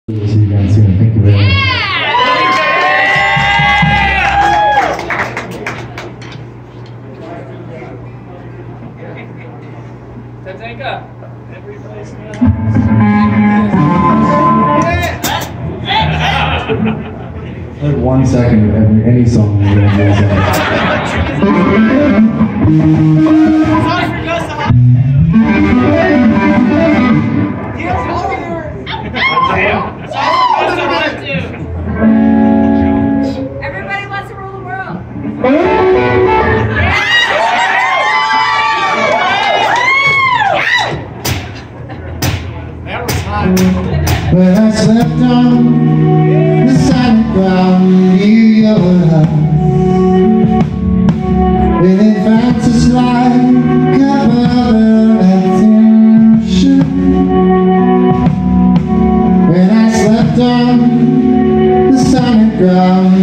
We'll see you guys soon. Thank you very much. Like 1 second of any song you're going to Everybody wants to rule the world. That was hot. When I slept on the solid ground near your house, and it felt just like a bubble attention. When I slept on the solid ground